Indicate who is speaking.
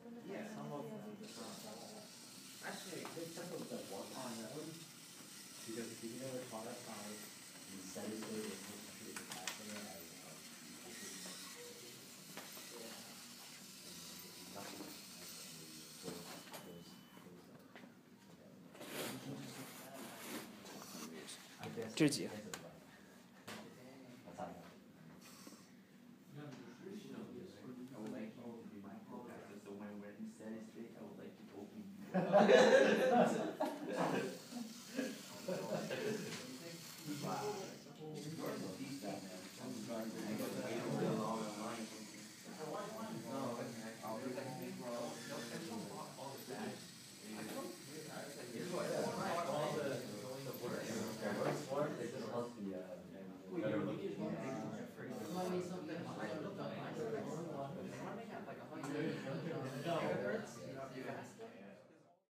Speaker 1: Yeah, some of them. Actually, this type of the one on that one, because if you never taught us how the steady state is supposed to treat the capacitor as
Speaker 2: 这是几？